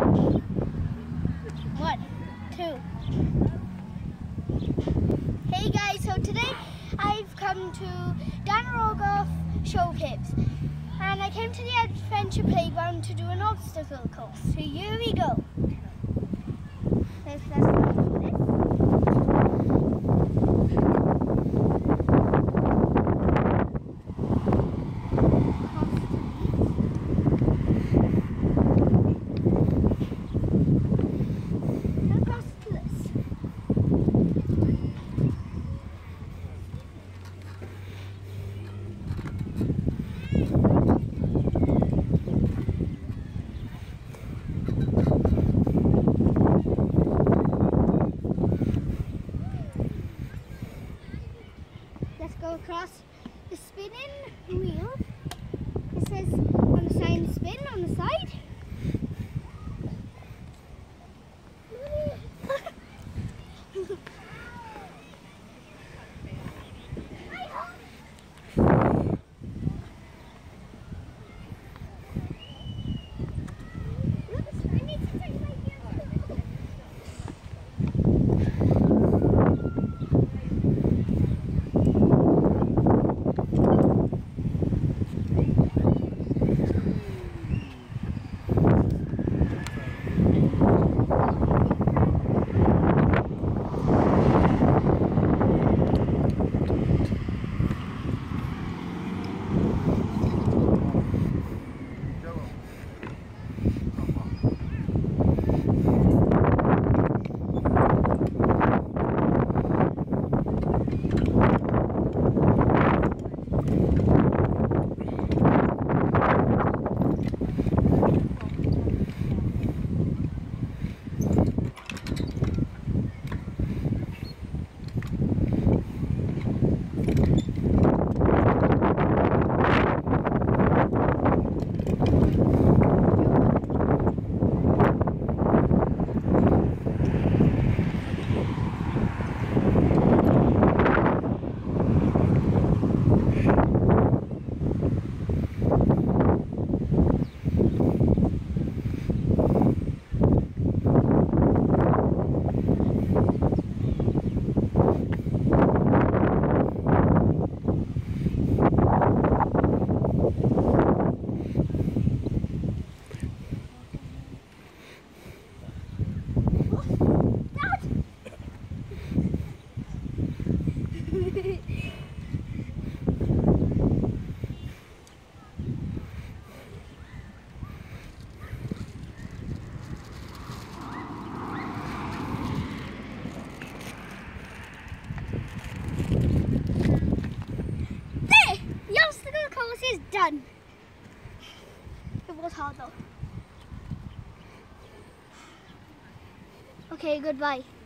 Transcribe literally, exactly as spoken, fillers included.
One, two. Hey guys, so today I've come to Ogof Showcaves and I came to the adventure playground to do an obstacle course. So here we go. Let's, let's go for this. Let's go across the spinning wheel. It says on the sign spin on the side. Is done. It was hard though. Okay, goodbye.